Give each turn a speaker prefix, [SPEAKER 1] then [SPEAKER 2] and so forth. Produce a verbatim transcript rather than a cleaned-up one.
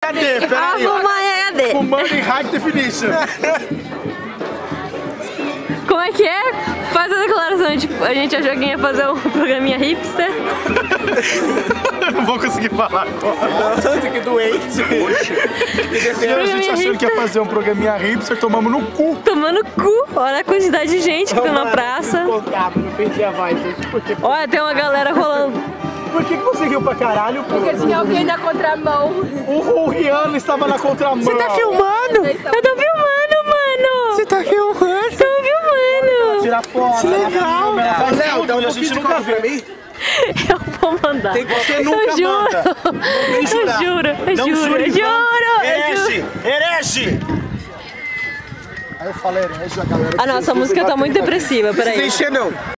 [SPEAKER 1] D, peraí.
[SPEAKER 2] Ah, fumar em H D.
[SPEAKER 1] Fumando em High Definition.
[SPEAKER 2] Como é que é? Faz a declaração, tipo, a gente achou que ia fazer um programinha hipster.
[SPEAKER 1] Não vou conseguir falar agora. Tanto que doente. A gente achando que ia fazer um programinha hipster, tomamos no cu.
[SPEAKER 2] Tomando cu. Olha a quantidade de gente que tem na praça.
[SPEAKER 1] Não perdi a voz.
[SPEAKER 2] Olha, tem uma galera rolando.
[SPEAKER 1] Por que, que você riu pra caralho, pô?
[SPEAKER 3] Porque tinha alguém na contramão.
[SPEAKER 1] O, o Rihanna estava na contramão. Você tá filmando?
[SPEAKER 2] Eu tô filmando, mano.
[SPEAKER 1] Você tá filmando?
[SPEAKER 2] Tô filmando.
[SPEAKER 1] Tirar foto. Que legal. Léo, dá um a gente nunca vê.
[SPEAKER 2] Eu vou mandar.
[SPEAKER 1] Tem que você nunca
[SPEAKER 2] eu juro.
[SPEAKER 1] manda.
[SPEAKER 2] Eu juro, eu
[SPEAKER 1] Não
[SPEAKER 2] juro, eu juro.
[SPEAKER 1] Herege, herege. Aí eu falo herege, a galera...
[SPEAKER 2] Ah, nossa, a música tá muito depressiva, peraí.
[SPEAKER 1] Não.